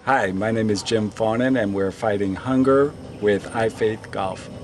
Hi, my name is Jim Faughnan and we're fighting hunger with iFaith Golf.